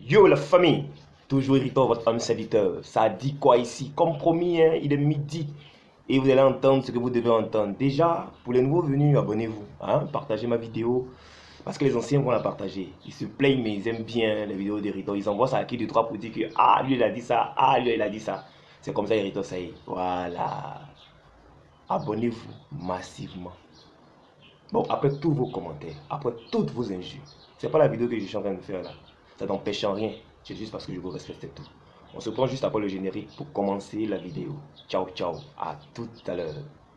Yo la famille, toujours irritant votre homme serviteur. Ça dit quoi ici? Comme promis, hein, il est midi et vous allez entendre ce que vous devez entendre. Déjà, pour les nouveaux venus, abonnez-vous, hein, partagez ma vidéo parce que les anciens vont la partager. Ils se plaignent mais ils aiment bien les vidéos d'Irritant. Ils envoient ça à qui de trois pour dire que ah lui il a dit ça, ah lui il a dit ça. C'est comme ça Irritant, ça y est. Voilà. Abonnez-vous massivement. Bon, après tous vos commentaires, après toutes vos injures, c'est pas la vidéo que je suis en train de faire là. Ça n'empêche en rien. C'est juste parce que je vous respecte tout. On se prend juste après le générique pour commencer la vidéo. Ciao, ciao. À tout à l'heure.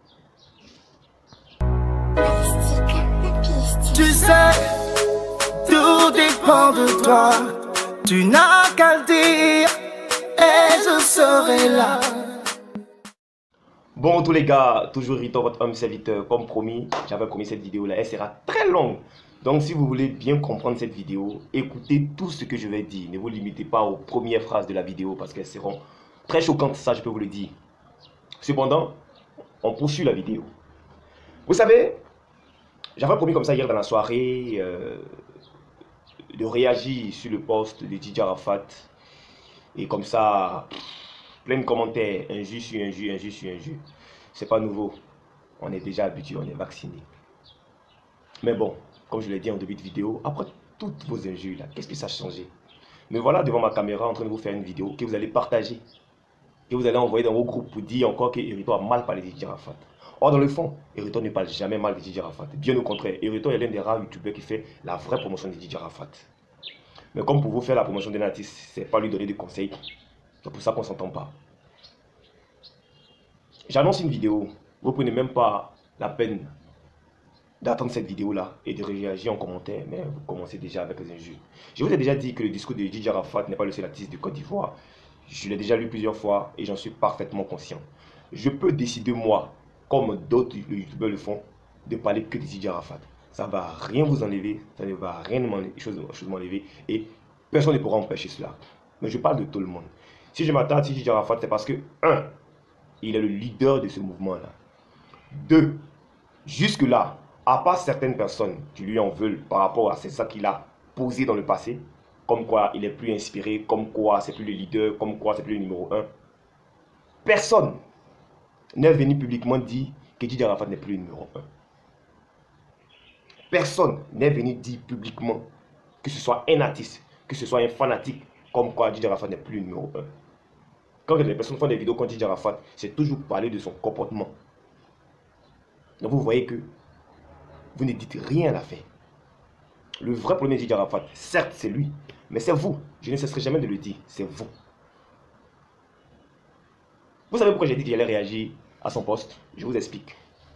Tu sais, tout dépend de toi. Tu n'as qu'à le dire et je serai là. Bon tous les gars, toujours irritant votre homme serviteur. Comme promis, j'avais promis cette vidéo là, elle sera très longue. Donc si vous voulez bien comprendre cette vidéo, écoutez tout ce que je vais dire. Ne vous limitez pas aux premières phrases de la vidéo parce qu'elles seront très choquantes, ça je peux vous le dire. Cependant, on poursuit la vidéo. Vous savez, j'avais promis comme ça hier dans la soirée de réagir sur le post de Didier Arafat. Et comme ça, plein de commentaires, injure sur injure, injure sur injure. C'est pas nouveau, on est déjà habitué, on est vacciné. Mais bon, comme je l'ai dit en début de vidéo, après toutes vos injures là, qu'est-ce que ça a changé? Me voilà devant ma caméra en train de vous faire une vidéo que vous allez partager, que vous allez envoyer dans vos groupes pour dire encore que Irritant a mal parlé de Didier Arafat. Or dans le fond, Irritant ne parle jamais mal de Didier Arafat. Bien au contraire, Irritant est l'un des rares youtubeurs qui fait la vraie promotion de Didier Arafat. Mais comme pour vous faire la promotion d'un artiste, c'est pas lui donner des conseils. C'est pour ça qu'on s'entend pas. J'annonce une vidéo, vous prenez même pas la peine d'attendre cette vidéo là et de réagir en commentaire, mais vous commencez déjà avec les injures. Je vous ai déjà dit que le discours de Didier Arafat n'est pas le seul artiste de Côte d'Ivoire. Je l'ai déjà lu plusieurs fois et j'en suis parfaitement conscient. Je peux décider moi, comme d'autres youtubeurs le font, de parler que de Didier Arafat. Ça ne va rien vous enlever, ça ne va rien m'enlever et personne ne pourra empêcher cela. Mais je parle de tout le monde. Si je m'attends à Didier Arafat, c'est parce que 1. Il est le leader de ce mouvement-là. 2. Jusque-là, à part certaines personnes qui lui en veulent par rapport à ça qu'il a posé dans le passé, comme quoi il est plus inspiré, comme quoi c'est plus le leader, comme quoi c'est plus le numéro 1, personne n'est venu publiquement dire que Didier Arafat n'est plus le numéro 1. Personne n'est venu dire publiquement que ce soit un artiste, que ce soit un fanatique, comme quoi Didier Arafat n'est plus le numéro 1. Quand les personnes font des vidéos contre Didier Arafat, c'est toujours pour parler de son comportement. Donc vous voyez que vous ne dites rien à la fin. Le vrai problème de Didier Arafat, certes c'est lui, mais c'est vous. Je ne cesserai jamais de le dire, c'est vous. Vous savez pourquoi j'ai dit qu'il allait réagir à son poste? Je vous explique.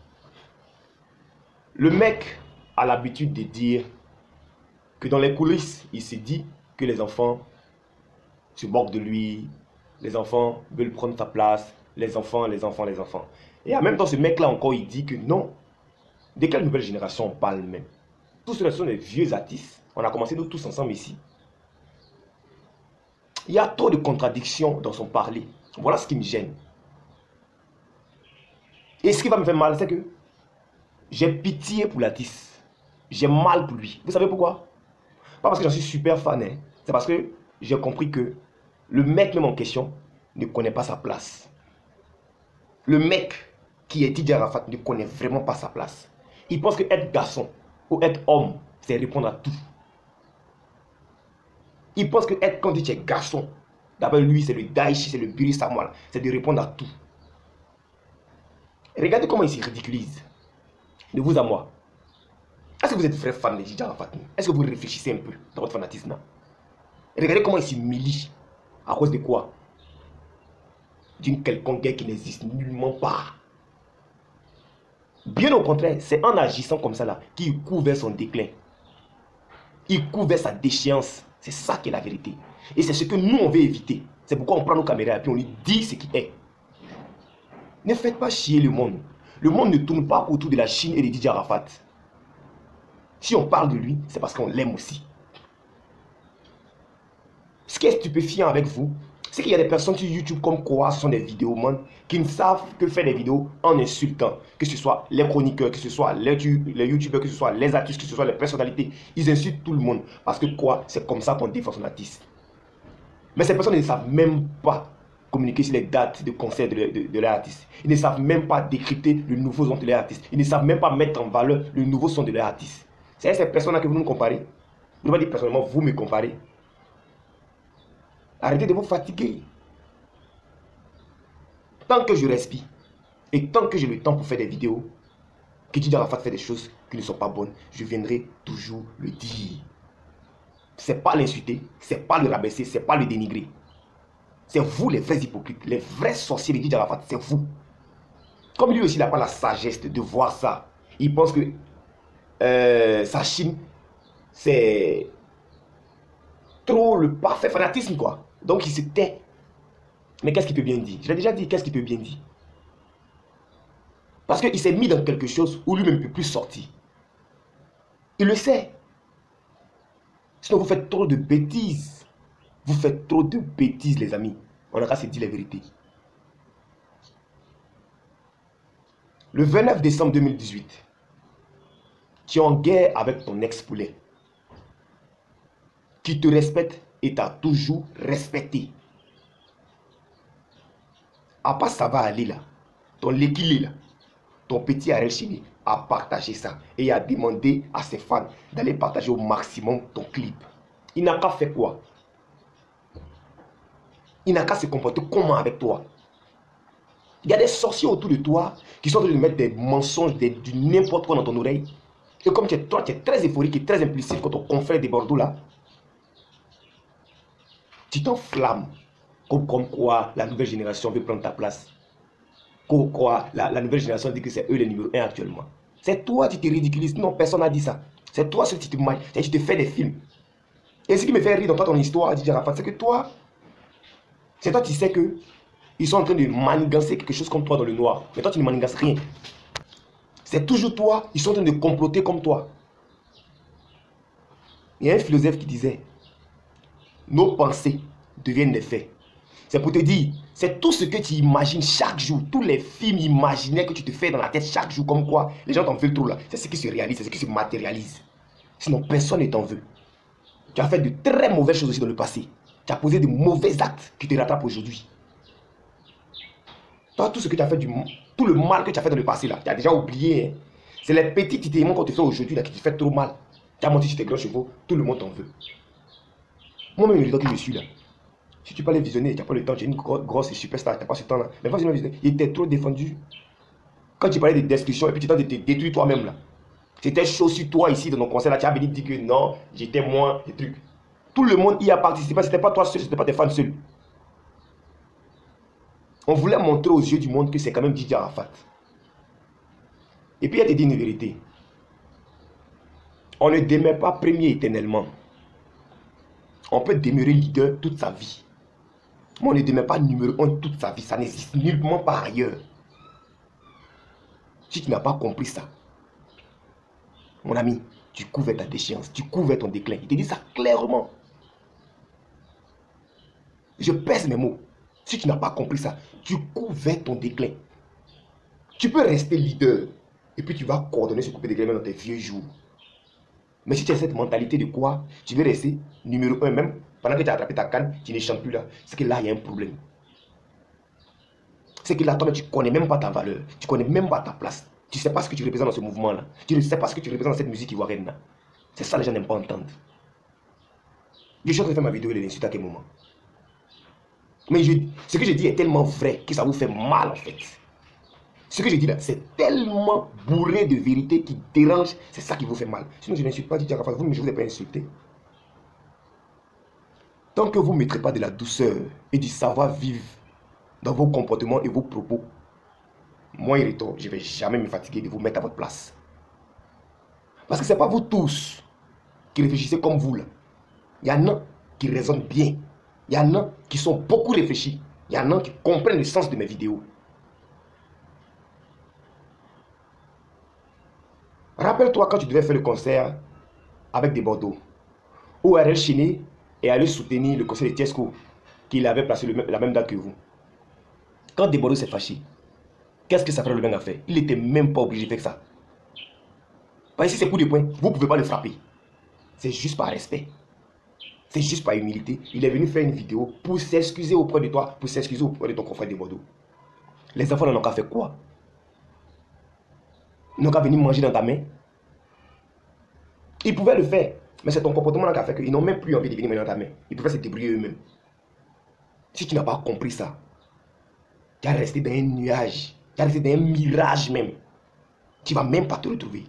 Le mec a l'habitude de dire que dans les coulisses, il se dit que les enfants se moquent de lui, les enfants veulent prendre sa place, les enfants. Et en même temps, ce mec-là encore, il dit que non. De quelle nouvelle génération on parle même? Tous ceux-là sont des vieux artistes. On a commencé nous tous ensemble ici. Il y a trop de contradictions dans son parler. Voilà ce qui me gêne. Et ce qui va me faire mal, c'est que j'ai pitié pour l'artiste. J'ai mal pour lui. Vous savez pourquoi? Pas parce que j'en suis super fan. Hein. C'est parce que j'ai compris que le mec même en question ne connaît pas sa place. Le mec qui est Didier Arafat ne connaît vraiment pas sa place. Il pense que être garçon ou être homme, c'est répondre à tout. Il pense que être, quand tu es garçon, d'abord lui c'est le Daichi, c'est le Biri Samuel, c'est de répondre à tout. Regardez comment il se ridiculise. De vous à moi. Est-ce que vous êtes vrai fan de Didier Arafat? Est-ce que vous réfléchissez un peu dans votre fanatisme? Regardez comment il s'humilie. À cause de quoi? D'une quelconque guerre qui n'existe nullement pas. Bien au contraire, c'est en agissant comme ça là qu'il court vers son déclin. Il court vers sa déchéance. C'est ça qui est la vérité. Et c'est ce que nous on veut éviter. C'est pourquoi on prend nos caméras et puis on lui dit ce qui est. Ne faites pas chier le monde. Le monde ne tourne pas autour de la Chine et de Didier Arafat. Si on parle de lui, c'est parce qu'on l'aime aussi. Ce qui est stupéfiant avec vous, c'est qu'il y a des personnes sur YouTube comme quoi ce sont des vidéomans qui ne savent que faire des vidéos en insultant. Que ce soit les chroniqueurs, que ce soit les youtubeurs, que ce soit les artistes, que ce soit les personnalités. Ils insultent tout le monde. Parce que quoi? C'est comme ça qu'on défend son artiste. Mais ces personnes ne savent même pas communiquer sur les dates de concert de leur artiste. Ils ne savent même pas décrypter le nouveau son de leur artiste. Ils ne savent même pas mettre en valeur le nouveau son de leur artiste. C'est ces personnes-là que vous nous comparez. Vous ne pouvez pas dire personnellement, vous me comparez. Arrêtez de vous fatiguer. Tant que je respire et tant que j'ai le temps pour faire des vidéos, que Didier Arafat fait des choses qui ne sont pas bonnes, je viendrai toujours le dire. C'est pas l'insulter, c'est pas le rabaisser, c'est pas le dénigrer. C'est vous les vrais hypocrites, les vrais sorciers de Didier Arafat, c'est vous. Comme lui aussi, il n'a pas la sagesse de voir ça. Il pense que sa Chine, c'est trop le parfait fanatisme, quoi. Donc il se tait. Mais qu'est-ce qu'il peut bien dire? Je l'ai déjà dit, qu'est-ce qu'il peut bien dire? Parce qu'il s'est mis dans quelque chose où lui-même ne peut plus sortir. Il le sait. Sinon vous faites trop de bêtises. Vous faites trop de bêtises, les amis. On a qu'à se dire la vérité. Le 29 décembre 2018, tu es en guerre avec ton ex-poulet, qui te respecte et t'a toujours respecté. À part ça va aller là, ton Lekile là, ton petit Ariel Chini a partagé ça et a demandé à ses fans d'aller partager au maximum ton clip. Il n'a qu'à faire quoi? Il n'a qu'à se comporter comment avec toi? Il y a des sorciers autour de toi qui sont en train de mettre des mensonges, du n'importe quoi dans ton oreille. Et comme toi, tu es très euphorique et très impulsif quand ton confrère des Bordeaux là, tu t'enflammes. Comme quoi la nouvelle génération veut prendre ta place. Comme quoi la nouvelle génération dit que c'est eux les numéro 1 actuellement. C'est toi qui te ridiculises. Non, personne n'a dit ça. C'est toi ce qui te maille. Tu te fais des films. Et ce qui me fait rire dans toi, ton histoire, Didier Arafat, c'est que toi, c'est toi qui sais que ils sont en train de manigancer quelque chose comme toi dans le noir. Mais toi, tu ne manigances rien. C'est toujours toi. Ils sont en train de comploter comme toi. Il y a un philosophe qui disait, nos pensées deviennent des faits. C'est pour te dire, c'est tout ce que tu imagines chaque jour, tous les films imaginaires que tu te fais dans la tête chaque jour, comme quoi les gens t'en veulent trop là. C'est ce qui se réalise, c'est ce qui se matérialise. Sinon, personne ne t'en veut. Tu as fait de très mauvaises choses aussi dans le passé. Tu as posé de mauvais actes qui te rattrapent aujourd'hui. Toi, tout ce que tu as fait, tout le mal que tu as fait dans le passé là, tu as déjà oublié. Hein. C'est les petits titéments qu'on te fait aujourd'hui là qui te fait trop mal. Tu as monté sur tes grands chevaux, tout le monde t'en veut. Moi-même, le temps que je suis là. Si tu peux aller visionner, tu n'as pas le temps, tu es une grosse superstar, tu n'as pas ce temps-là. Mais vas-y, visionner. Il était trop défendu. Quand tu parlais de destruction et puis tu t'as détruit toi-même là. C'était chaud sur toi ici dans nos concerts là, tu as venu dire que non, j'étais moins des trucs. Tout le monde y a participé, c'était pas toi seul, c'était pas tes fans seuls. On voulait montrer aux yeux du monde que c'est quand même Didier Arafat. Et puis il y a te dit une vérité. On ne demeure pas premier éternellement. On peut demeurer leader toute sa vie. Mais on ne demeure pas numéro 1 toute sa vie. Ça n'existe nullement par ailleurs. Si tu n'as pas compris ça, mon ami, tu cours vers ta déchéance, tu cours vers ton déclin. Il te dit ça clairement. Je pèse mes mots. Si tu n'as pas compris ça, tu cours vers ton déclin. Tu peux rester leader et puis tu vas coordonner ce coupé de déclin dans tes vieux jours. Mais si tu as cette mentalité de quoi, tu veux rester numéro 1 même, pendant que tu as attrapé ta canne, tu ne chantes plus là, c'est que là, il y a un problème. C'est que là, toi, tu ne connais même pas ta valeur, tu ne connais même pas ta place. Tu ne sais pas ce que tu représentes dans ce mouvement-là. Tu ne sais pas ce que tu représentes dans cette musique ivoirienne-là. C'est ça, les gens n'aiment pas entendre. Je suis en train de faire ma vidéo et les insulter à quel moment. Mais ce que je dis est tellement vrai que ça vous fait mal en fait. Ce que je dis là, c'est tellement bourré de vérité qui dérange, c'est ça qui vous fait mal. Sinon, je n'insulte pas Didier Arafat, vous, mais je ne vous ai pas insulté. Tant que vous ne mettrez pas de la douceur et du savoir-vivre dans vos comportements et vos propos, moi, Irito, je ne vais jamais me fatiguer de vous mettre à votre place. Parce que ce n'est pas vous tous qui réfléchissez comme vous là. Il y en a qui raisonnent bien. Il y en a qui sont beaucoup réfléchis. Il y en a qui comprennent le sens de mes vidéos. Rappelle-toi quand tu devais faire le concert avec des Bordeaux, où Ariel Chini est allé soutenir le concert de Tiesco, qu'il avait placé la même date que vous. Quand des Bordeaux s'est fâché, qu'est-ce que ça fait le bien à faire? Il n'était même pas obligé de faire ça. Parce que si c'est coup de poing, vous ne pouvez pas le frapper. C'est juste par respect. C'est juste par humilité. Il est venu faire une vidéo pour s'excuser auprès de toi, pour s'excuser auprès de ton confrère de Bordeaux. Les enfants n'ont qu'à faire quoi? Ils n'ont qu'à venir manger dans ta main. Ils pouvaient le faire, mais c'est ton comportement qui a fait qu'ils n'ont même plus envie de venir manger dans ta main. Ils pouvaient se débrouiller eux-mêmes. Si tu n'as pas compris ça, tu vas rester dans un nuage, tu vas rester dans un mirage même. Tu ne vas même pas te retrouver.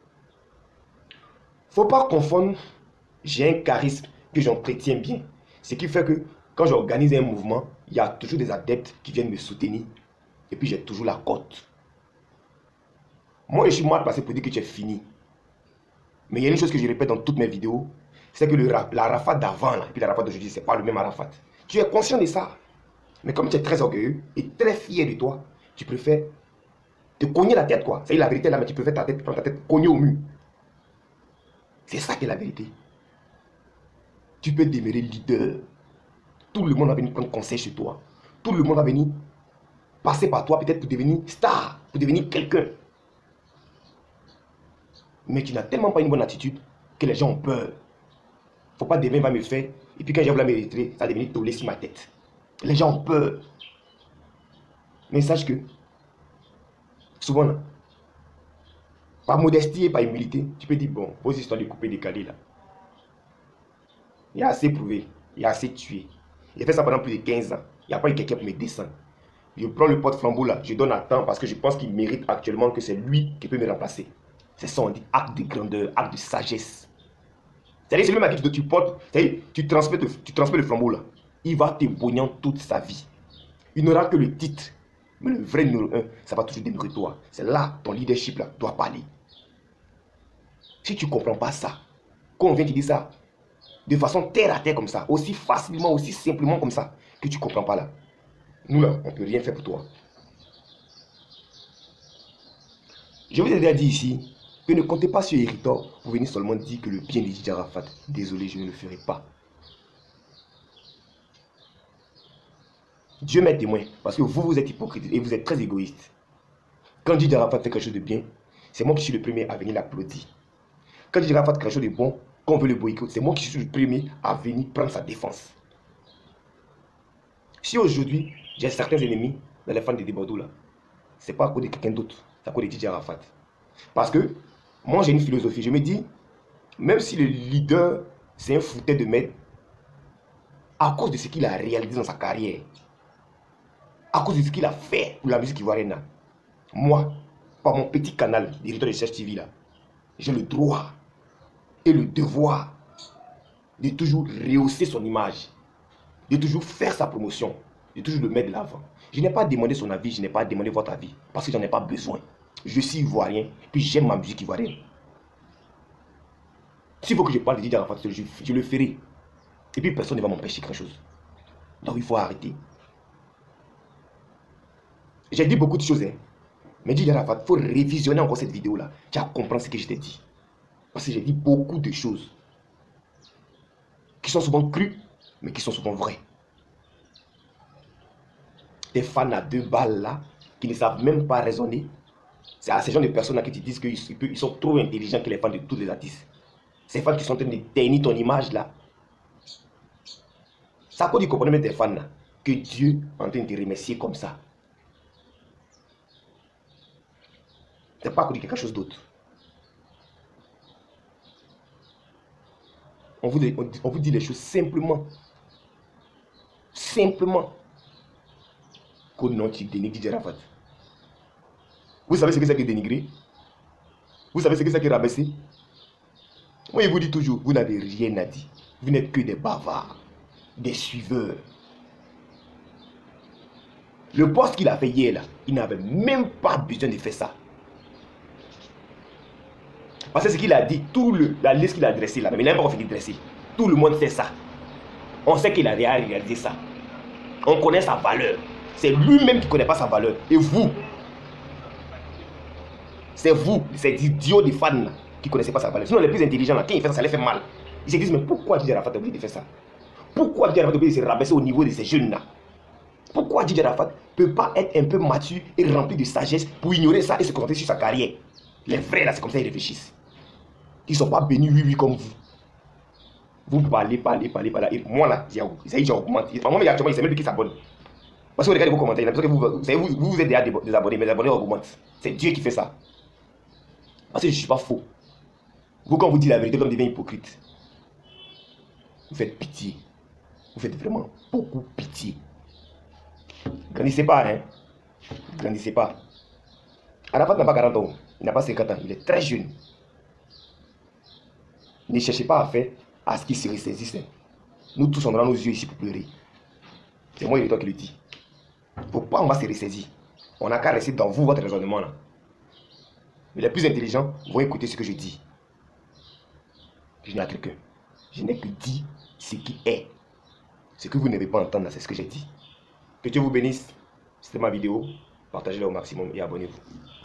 Faut pas confondre, j'ai un charisme que j'entretiens bien. Ce qui fait que quand j'organise un mouvement, il y a toujours des adeptes qui viennent me soutenir. Et puis j'ai toujours la cote. Moi, je suis mal passé pour dire que tu es fini. Mais il y a une chose que je répète dans toutes mes vidéos, c'est que l'Arafat d'avant et puis l'Arafat d'aujourd'hui, ce n'est pas le même Arafat. Tu es conscient de ça. Mais comme tu es très orgueilleux et très fier de toi, tu préfères te cogner la tête, quoi. C'est la vérité là, mais tu préfères prendre ta tête cogner au mur. C'est ça qui est la vérité. Tu peux demeurer leader. Tout le monde va venir prendre conseil chez toi. Tout le monde va venir passer par toi peut-être pour devenir star, pour devenir quelqu'un. Mais tu n'as tellement pas une bonne attitude que les gens ont peur. Faut pas demain va me faire. Et puis quand je vais la mériter, ça va devenir tollé sur ma tête. Les gens ont peur. Mais sache que, souvent, là, par modestie et par humilité, tu peux dire, bon, vos histoires de couper décalé là. Il y a assez prouvé, il y a assez tué. Il a fait ça pendant plus de 15 ans. Il n'y a pas eu quelqu'un pour me descendre. Je prends le porte-flambeau là, je donne à temps parce que je pense qu'il mérite actuellement que c'est lui qui peut me remplacer. C'est ça, on dit acte de grandeur, acte de sagesse. C'est-à-dire, c'est lui à qui tu portes, c'est-à-dire, tu transmets le flambeau là. Il va te boniant toute sa vie. Il n'aura que le titre. Mais le vrai numéro 1, ça va toujours demeurer toi. C'est là, ton leadership là, doit parler. Si tu ne comprends pas ça, quand on vient te dire ça, de façon terre à terre comme ça, aussi facilement, aussi simplement comme ça, que tu ne comprends pas là, nous là, on ne peut rien faire pour toi. Je vous ai déjà dit ici que ne comptez pas sur Héritor pour venir seulement dire que le bien de Didier Arafat. Désolé, je ne le ferai pas. Dieu m'est témoin, parce que vous êtes hypocrite et vous êtes très égoïste. Quand Didier Arafat fait quelque chose de bien, c'est moi qui suis le premier à venir l'applaudir. Quand Didier Arafat fait quelque chose de bon, quand on veut le boycotter, c'est moi qui suis le premier à venir prendre sa défense. Si aujourd'hui, j'ai certains ennemis dans les fans de Bordeaux là, c'est pas à cause de quelqu'un d'autre, c'est à cause de Didier Arafat. Parce que moi j'ai une philosophie, je me dis, même si le leader c'est un fouteur de merde, à cause de ce qu'il a réalisé dans sa carrière, à cause de ce qu'il a fait pour la musique ivoirienne, moi, par mon petit canal, directeur de Cherche TV là, j'ai le droit et le devoir de toujours rehausser son image, de toujours faire sa promotion, de toujours le mettre de l'avant. Je n'ai pas demandé son avis, je n'ai pas demandé votre avis, parce que j'en ai pas besoin. Je suis ivoirien, puis j'aime ma musique ivoirienne. S'il faut que je parle de Didier Arafat, je le ferai. Et puis personne ne va m'empêcher quelque chose. Donc il faut arrêter. J'ai dit beaucoup de choses, hein. Mais Didier Arafat, il faut révisionner encore cette vidéo-là. Tu vas comprendre ce que je t'ai dit. Parce que j'ai dit beaucoup de choses qui sont souvent crues, mais qui sont souvent vraies. Des fans à 2 balles là, qui ne savent même pas raisonner. C'est à ces gens de personnes là qui te disent qu'ils sont trop intelligents que les fans de tous les artistes. Ces fans qui sont en train de ternir ton image là. C'est à cause du comportement des fans là que Dieu est en train de te remercier comme ça. C'est pas à cause de quelque chose d'autre. On vous dit les choses simplement. Simplement. Qu'au nom tu dénigres Didier Arafat. Vous savez ce que c'est que dénigrer? Vous savez ce que c'est que rabaisser? Moi, je vous dis toujours, vous n'avez rien à dire. Vous n'êtes que des bavards, des suiveurs. Le poste qu'il a fait hier, là, il n'avait même pas besoin de faire ça. Parce que ce qu'il a dit, la liste qu'il a dressée là, mais il n'a pas encore fini de dresser. Tout le monde sait ça. On sait qu'il a réalisé ça. On connaît sa valeur. C'est lui-même qui ne connaît pas sa valeur. Et vous, c'est vous, ces idiots de fans là, qui ne connaissez pas sa valeur. Sinon, les plus intelligents là, quand ils font ça, ça les fait mal. Ils se disent, mais pourquoi Didier Arafat a oublié de faire ça? Pourquoi Didier Arafat a oublié de se rabaisser au niveau de ces jeunes là? Pourquoi Didier Arafat ne peut pas être un peu mature et rempli de sagesse pour ignorer ça et se concentrer sur sa carrière? Les vrais là, c'est comme ça ils réfléchissent. Ils ne sont pas bénis oui comme vous. Vous parlez. Et moi là, j'ai augmenté. Moi, actuellement, il sait même plus qui s'abonne. Parce que vous regardez vos commentaires, il a l'impression que vous êtes déjà des abonnés, mais les abonnés augmentent. C'est Dieu qui fait ça. Parce que je ne suis pas faux. Vous, quand vous dites la vérité, l'homme devient hypocrite. Vous faites pitié. Vous faites vraiment beaucoup pitié. Grandissez pas, hein. Grandissez pas. Arafat n'a pas 40 ans. Il n'a pas 50 ans. Il est très jeune. Ne cherchez pas à faire à ce qu'il se ressaisisse. Nous tous, on a nos yeux ici pour pleurer. C'est moi et toi qui le dis. Pourquoi on va se ressaisir? On n'a qu'à rester dans vous, votre raisonnement là. Mais les plus intelligents vont écouter ce que je dis. Je n'ai à quelqu'un. Je n'ai que dit ce qui est. Ce que vous n'avez pas entendre, c'est ce que j'ai dit. Que Dieu vous bénisse. C'était ma vidéo. Partagez-la au maximum et abonnez-vous.